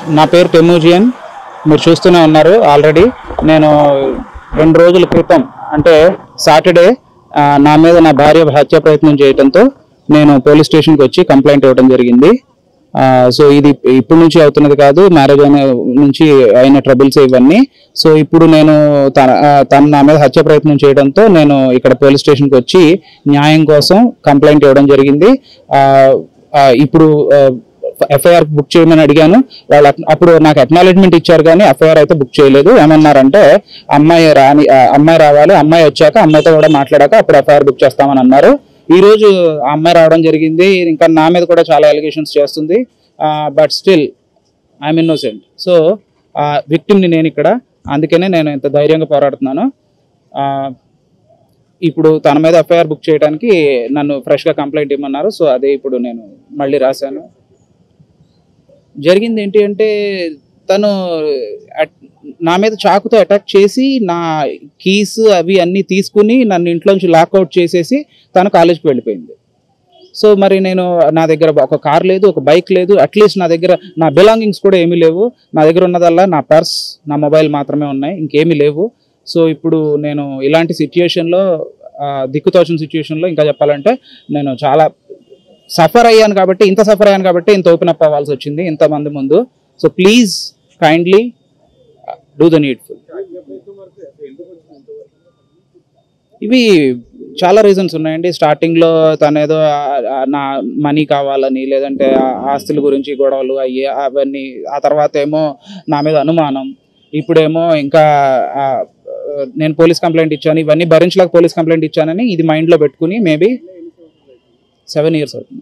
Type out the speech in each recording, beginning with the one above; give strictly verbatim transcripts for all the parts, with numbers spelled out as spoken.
నా పేరు టెమూజియన్. మీరు చూస్తూనే ఉన్నారు. ఆల్రెడీ నేను రెండు రోజుల క్రితం అంటే సాటర్డే నా మీద నా భార్య హత్య ప్రయత్నం చేయడంతో నేను పోలీస్ స్టేషన్కి వచ్చి కంప్లైంట్ ఇవ్వడం జరిగింది. సో ఇది ఇప్పటి నుంచి అవుతున్నది కాదు, మ్యారేజ్ అయిన నుంచి అయిన ట్రబుల్స్ ఇవన్నీ. సో ఇప్పుడు నేను తన తన నా మీద హత్య ప్రయత్నం చేయడంతో నేను ఇక్కడ పోలీస్ స్టేషన్కి వచ్చి న్యాయం కోసం కంప్లైంట్ ఇవ్వడం జరిగింది. ఇప్పుడు ఎఫ్ఐఆర్ బుక్ చేయమని అడిగాను. వాళ్ళు అప్పుడు నాకు అక్నాలెడ్జ్మెంట్ ఇచ్చారు కానీ ఎఫ్ఐఆర్ అయితే బుక్ చేయలేదు. ఏమన్నారంటే అమ్మాయి రాని అమ్మాయి రావాలి, అమ్మాయి వచ్చాక అమ్మాయితో కూడా మాట్లాడాక అప్పుడు ఎఫ్ఐఆర్ బుక్ చేస్తామని అన్నారు. ఈ రోజు ఆ అమ్మాయి రావడం జరిగింది. ఇంకా నా మీద కూడా చాలా అలిగేషన్స్ చేస్తుంది. But still I'm innocent. So విక్టిమ్ని నేను ఇక్కడ, అందుకనే నేను ఇంత ధైర్యంగా పోరాడుతున్నాను. ఇప్పుడు తన మీద ఎఫ్ఐఆర్ బుక్ చేయడానికి నన్ను ఫ్రెష్గా కంప్లైంట్ ఇవ్వమన్నారు. సో అదే ఇప్పుడు నేను మళ్ళీ రాశాను. జరిగింది ఏంటి అంటే తను నా మీద చాకుతో అటాక్ చేసి నా కీస్ అవి అన్నీ తీసుకుని నన్ను ఇంట్లోంచి లాక్అవుట్ చేసేసి తను కాలేజ్కి వెళ్ళిపోయింది. సో మరి నేను నా దగ్గర ఒక కార్ లేదు, ఒక బైక్ లేదు, అట్లీస్ట్ నా దగ్గర నా బిలాంగింగ్స్ కూడా ఏమీ లేవు. నా దగ్గర ఉన్నదల్లా నా పర్స్, నా మొబైల్ మాత్రమే ఉన్నాయి, ఇంకేమీ లేవు. సో ఇప్పుడు నేను ఇలాంటి సిచ్యుయేషన్లో, దిక్కుతోచిన సిచ్యుయేషన్లో ఇంకా చెప్పాలంటే నేను చాలా సఫర్ అయ్యాను. కాబట్టి ఇంత సఫర్ అయ్యాను కాబట్టి ఇంత ఓపెన్ అప్ అవ్వాల్సి వచ్చింది ఇంతమంది ముందు. So please kindly do the needful. ఇవి చాలా రీజన్స్ ఉన్నాయండి. స్టార్టింగ్లో తను ఏదో నా మనీ కావాలని, లేదంటే ఆస్తుల గురించి గొడవలు అయ్యి అవన్నీ. ఆ తర్వాత ఏమో నా మీద అనుమానం. ఇప్పుడేమో ఇంకా నేను పోలీస్ కంప్లైంట్ ఇచ్చాను, ఇవన్నీ భరించలేక పోలీస్ కంప్లైంట్ ఇచ్చానని ఇది మైండ్లో పెట్టుకుని మేబీ సెవెన్ ఇయర్స్ అవుతుంది.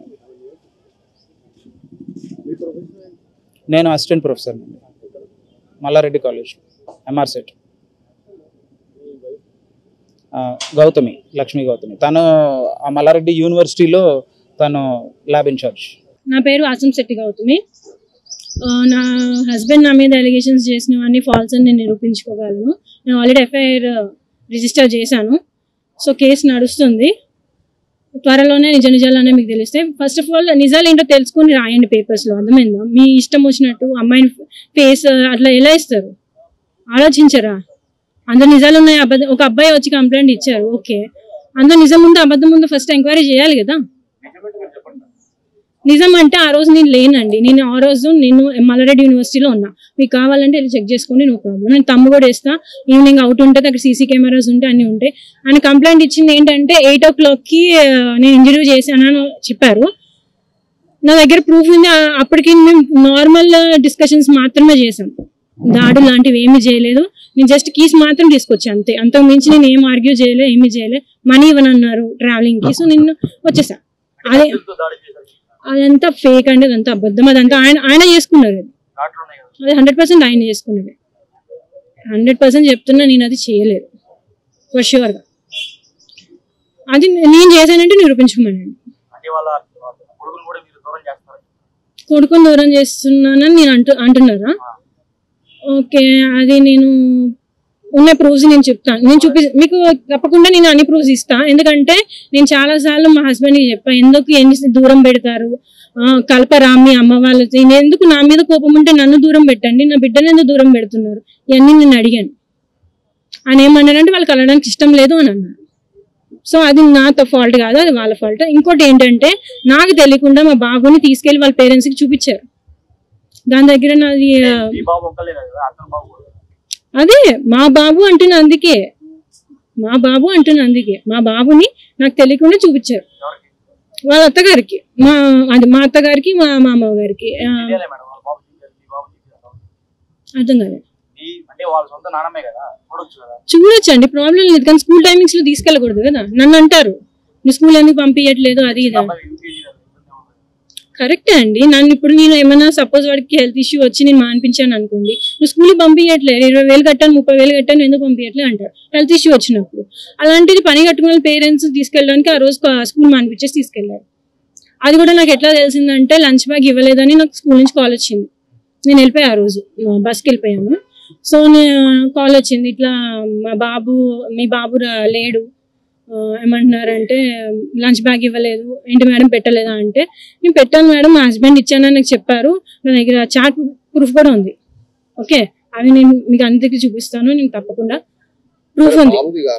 నేను అసిస్టెంట్ ప్రొఫెసర్ అండి, Malla Reddy college, MR CET. Gautami, Lakshmi Gautami. తను ఆ మల్లారెడ్డి యూనివర్సిటీలో తను ల్యాబ్ ఇన్ఛార్జ్. నా పేరు ఆసంశెట్టి గౌతమి. నా హస్బెండ్ నా మీద అలిగేషన్స్ చేసినవన్నీ ఫాల్స్ అని నేను నిరూపించుకోగలను. నేను ఆల్రెడీ ఎఫ్ఐఆర్ రిజిస్టర్ చేశాను. సో కేసు నడుస్తుంది. త్వరలోనే నిజ నిజాలనే మీకు తెలిస్తే. ఫస్ట్ ఆఫ్ ఆల్ నిజాలు ఏంటో తెలుసుకొని రాయండి పేపర్స్లో, అర్థమైందా? మీ ఇష్టం వచ్చినట్టు అమ్మాయిని ఫేస్ అట్లా ఎలా ఇస్తారు? ఆలోచించరా? అందులో నిజాలు ఉన్నాయి. అబద్ధం ఒక అబ్బాయి వచ్చి కంప్లైంట్ ఇచ్చారు, ఓకే. అందులో నిజం ముందు అబద్ధం ముందు ఫస్ట్ ఎంక్వైరీ చేయాలి కదా. నిజం అంటే ఆ రోజు నేను లేనండి. నేను ఆ రోజు నేను మల్లారెడ్డి యూనివర్సిటీలో ఉన్నా. మీకు కావాలంటే వెళ్ళి చెక్ చేసుకోండి, నో ప్రాబ్లం. నేను తమ్ము కూడా వేస్తా. ఈవినింగ్ అవుట్ ఉంటుంది, అక్కడ సీసీ కెమెరాస్ ఉంటాయి, అన్నీ ఉంటాయి. ఆయన కంప్లైంట్ ఇచ్చింది ఏంటంటే ఎయిట్ ఓ క్లాక్కి నేను ఇంటర్వ్యూ చేశానని చెప్పారు. నా దగ్గర ప్రూఫ్ ఉంది. అప్పటికి మేము నార్మల్ డిస్కషన్స్ మాత్రమే చేసాం, దాడులు లాంటివి ఏమీ చేయలేదు. నేను జస్ట్ కీస్ మాత్రం తీసుకొచ్చాను అంతే. అంతకు మించి నేను ఏం ఆర్గ్యూ చేయలేదు, ఏమీ చేయలేదు. మనీ ఇవ్వనన్నారు ట్రావెలింగ్కి. సో నేను వచ్చేసా. అదే అదంతా ఫేక్ అండి, అదంతా అబద్ధం. అదంతా ఆయన ఆయన చేసుకున్నారు. అది హండ్రెడ్ పర్సెంట్ ఆయన చేసుకున్నది. హండ్రెడ్ పర్సెంట్ చెప్తున్నా, నేను అది చేయలేదు ఫర్ ష్యూర్గా. అది నేను చేశానంటే నిరూపించుకోమనండి. కొడుకుని దూరం చేస్తున్నానని నేను అంటు అంటున్నారా? ఓకే, అది నేను ఉన్న ప్రూఫ్స్ నేను చెప్తాను. నేను చూపి మీకు తప్పకుండా నేను అన్ని ప్రూఫ్స్ ఇస్తాను. ఎందుకంటే నేను చాలాసార్లు మా హస్బెండ్కి చెప్పాను, ఎందుకు ఎన్ని దూరం పెడతారు, కలపరా మీ అమ్మ వాళ్ళతో, ఎందుకు నా మీద కోపం ఉంటే నన్ను దూరం పెట్టండి, నా బిడ్డను ఎందుకు దూరం పెడుతున్నారు, ఇవన్నీ నేను అడిగాను. ఆయన ఏమన్నారంటే వాళ్ళకి వెళ్ళడానికి ఇష్టం లేదు అని అన్నారు. సో అది నాతో ఫాల్ట్ కాదు, అది వాళ్ళ ఫాల్ట్. ఇంకోటి ఏంటంటే నాకు తెలియకుండా మా బాబుని తీసుకెళ్ళి వాళ్ళ పేరెంట్స్కి చూపించారు. దాని దగ్గర నాది అదే మా బాబు అంటున్నా, అందుకే మా బాబు అంటున్నా అందుకే మా బాబుని నాకు తెలియకుండా చూపించారు వాళ్ళ అత్తగారికి, మా అది మా అత్తగారికి, మా మామయ్య గారికి. అర్థం కాదు. చూడొచ్చండి, ప్రాబ్లం లేదు. కానీ స్కూల్ టైమింగ్స్ లో తీసుకెళ్ళకూడదు కదా. నన్ను అంటారు నువ్వు స్కూల్ ఎందుకు పంపించట్లేదు, అది ఇది. కరెక్టే అండి. నన్ను ఇప్పుడు నేను ఏమైనా సపోజ్ వాడికి హెల్త్ ఇష్యూ వచ్చి నేను మానిపించాను అనుకోండి, నువ్వు స్కూల్కి పంపించట్లేదు, ఇరవై వేలు కట్టాను, ముప్పై వేలు కట్టాను, ఎందుకు పంపించట్లేదు అంటారు హెల్త్ ఇష్యూ వచ్చినప్పుడు. అలాంటిది పని కట్టుకున్న పేరెంట్స్ తీసుకెళ్ళడానికి ఆ రోజు స్కూల్ మానిపించేసి తీసుకెళ్ళారు. అది కూడా నాకు ఎట్లా తెలిసిందంటే లంచ్ బ్యాగ్ ఇవ్వలేదని నాకు స్కూల్ నుంచి కాల్ వచ్చింది. నేను వెళ్ళిపోయా, ఆ రోజు బస్కి వెళ్ళిపోయాను. సో నేను కాల్ వచ్చింది, ఇట్లా మా బాబు మీ బాబు లేడు, ఏమంటున్నారంటే లంచ్ బ్యాగ్ ఇవ్వలేదు, ఏంటి మేడం పెట్టలేదా అంటే, నేను పెట్టాను మేడం, మా హస్బెండ్ ఇచ్చానని నాకు చెప్పారు, నా దగ్గర చాట్ ప్రూఫ్ కూడా ఉంది. ఓకే, అవి నేను మీకు అందరికీ చూపిస్తాను. నేను తప్పకుండా ప్రూఫ్ ఉంది.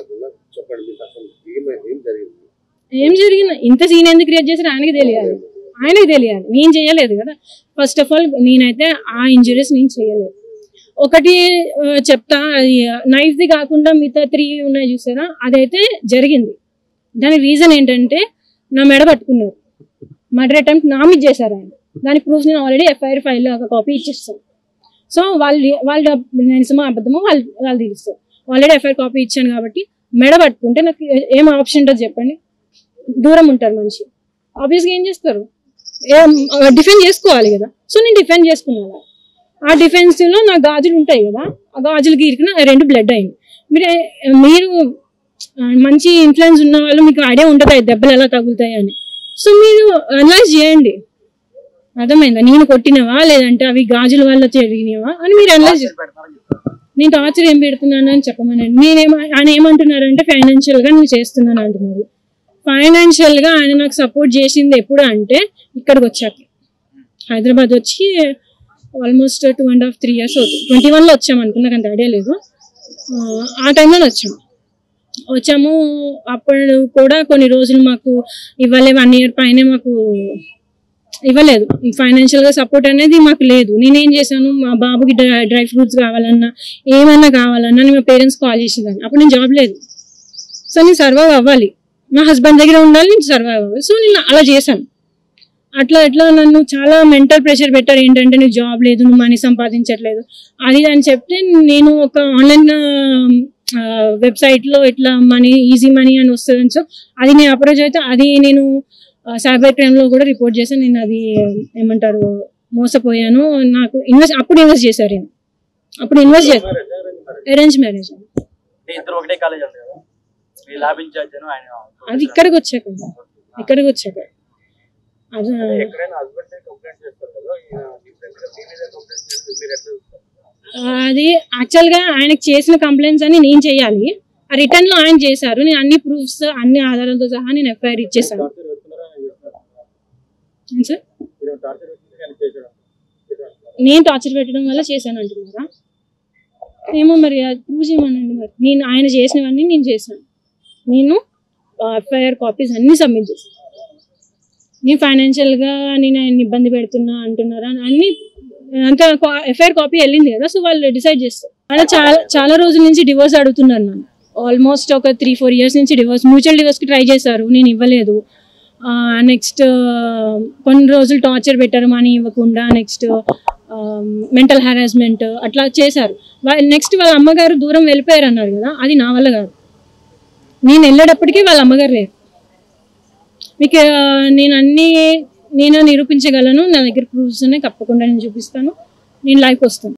ఏం జరిగింది? ఇంత సీన్ ఎందుకు క్రియేట్ చేశారు ఆయనకి తెలియాలి, ఆయనకి తెలియాలి. నేను చేయలేదు కదా. ఫస్ట్ ఆఫ్ ఆల్ నేనైతే ఆ ఇంజురీస్ నేను చేయలేదు. ఒకటి చెప్తా, అది నైఫ్ది కాకుండా మిగతా త్రీ ఉన్నాయి చూసారా, అదైతే జరిగింది. దాని రీజన్ ఏంటంటే నా మెడ పట్టుకున్నారు, మర్డర్ అటెంప్ట్ నా మీద చేశారు ఆయన. దాని ప్రూఫ్ నేను ఆల్రెడీ ఎఫ్ఐఆర్ ఫైల్లో ఒక కాపీ ఇచ్చేస్తాను. సో వాళ్ళు వాళ్ళు నిజమో అబద్ధమో వాళ్ళు వాళ్ళు తెలుస్తారు. ఆల్రెడీ ఎఫ్ఐఆర్ కాపీ ఇచ్చాను కాబట్టి మెడ పట్టుకుంటే నాకు ఏం ఆప్షన్ ఉంటుంది చెప్పండి? దూరం ఉంటారు మనిషి, ఆబ్వియస్గా ఏం చేస్తారు? డిఫెండ్ చేసుకోవాలి కదా. సో నేను డిఫెండ్ చేసుకున్నాను. ఆ డిఫెన్స్ లో నా గాజులు ఉంటాయి కదా, ఆ గాజులు గీరికిన రెండు బ్లడ్ అయింది. మీరు మీరు మంచి ఇన్ఫ్లుయెన్స్ ఉన్న వాళ్ళు మీకు ఐడియా ఉంటుంది దెబ్బలు ఎలా తగులుతాయి అని. సో మీరు అనలైజ్ చేయండి, అర్థమైందా? నేను కొట్టినవా లేదంటే అవి గాజుల వల్ల జరిగినవా అని మీరు అనలైజ్. నేను టార్చర్ ఏం పెడుతున్నాను అని చెప్పమనండి. నేనేమో ఆయన ఏమంటున్నారంటే ఫైనాన్షియల్ గా నేను చేస్తున్నాను అంటున్నారు. ఫైనాన్షియల్ గా ఆయన నాకు సపోర్ట్ చేసింది ఎప్పుడు అంటే ఇక్కడికి వచ్చాక, హైదరాబాద్ వచ్చి almost two and half three years అవుతుంది. ట్వంటీ వన్లో వచ్చాము అనుకున్నా, నాకు అంత ఐడియా లేదు. ఆ టైంలో వచ్చాము వచ్చాము అప్పుడు కూడా కొన్ని రోజులు మాకు ఇవ్వలే, వన్ ఇయర్ పైన మాకు ఇవ్వలేదు. ఫైనాన్షియల్గా సపోర్ట్ అనేది మాకు లేదు. నేనేం చేశాను, మా బాబుకి డ్రై డ్రై ఫ్రూట్స్ కావాలన్నా ఏమన్నా కావాలన్నా నేను మా పేరెంట్స్ కాల్ చేసేదాన్ని. అప్పుడు నేను జాబ్ లేదు. సో నేను సర్వైవ్ అవ్వాలి, మా హస్బెండ్ దగ్గర ఉండాలి, నేను సర్వైవ్ అవ్వాలి. సో నేను అలా చేశాను. అట్లా ఎట్లా నన్ను చాలా మెంటల్ ప్రెషర్ పెట్టారు. ఏంటంటే నీకు జాబ్ లేదు, నువ్వు మనీ సంపాదించట్లేదు అది అని చెప్తే నేను ఒక ఆన్లైన్ వెబ్సైట్లో ఇట్లా మనీ ఈజీ మనీ అని వస్తుంది. సో అది నేను అప్రోచ్ అయితే అది నేను సైబర్ క్రైమ్లో కూడా రిపోర్ట్ చేశాను. నేను అది ఏమంటారు మోసపోయాను. నాకు ఇన్వెస్ట్ అప్పుడు ఇన్వెస్ట్ చేశారు. నేను అప్పుడు ఇన్వెస్ట్ చేశాను. Arrange marriage. అది ఇక్కడికి వచ్చాక ఇక్కడికి వచ్చాక అది యాక్చువల్ గా ఆయనకు చేసిన కంప్లైంట్స్ అని నేను చేయాలి. ఆ రిటర్న్ లో ఆయన చేశారు. నేను అన్ని ప్రూఫ్స్ అన్ని ఆధారాలతో సహా నేను ఎఫ్ఐఆర్ ఇచ్చేసాను. నేను టార్చర్ పెట్టడం వల్ల చేశాను అంటున్నారా? ఏమో మరి అది ప్రూవ్ చేయమనండి. మరి నేను ఆయన చేసినవన్నీ నేను చేశాను. నేను ఎఫ్ఐఆర్ కాపీస్ అన్ని సబ్మిట్ చేశాను. నేను ఫైనాన్షియల్గా నేను ఆయన ఇబ్బంది పెడుతున్నా అంటున్నారా అన్ని అంత ఎఫ్ఐఆర్ కాపీ వెళ్ళింది కదా. సో వాళ్ళు డిసైడ్ చేస్తారు. అలా చాలా చాలా రోజుల నుంచి డివోర్స్ అడుగుతున్నారు నన్ను. ఆల్మోస్ట్ ఒక త్రీ ఫోర్ ఇయర్స్ నుంచి డివోర్స్ మ్యూచువల్ డివోర్స్కి ట్రై చేశారు, నేను ఇవ్వలేదు. నెక్స్ట్ కొన్ని రోజులు టార్చర్ పెట్టారు మనీ ఇవ్వకుండా. నెక్స్ట్ మెంటల్ హెరాస్మెంట్ అట్లా చేశారు. నెక్స్ట్ వాళ్ళ అమ్మగారు దూరం వెళ్ళిపోయారు అన్నారు కదా, అది నా వల్ల కాదు. నేను వెళ్ళేటప్పటికీ వాళ్ళ అమ్మగారు లేరు. మీకు నేను అన్నీ నేను నిరూపించగలను. నా దగ్గర ప్రూఫ్స్ ఉన్నాయి, తప్పకుండా నేను చూపిస్తాను. నేను లైవ్కి వస్తాను.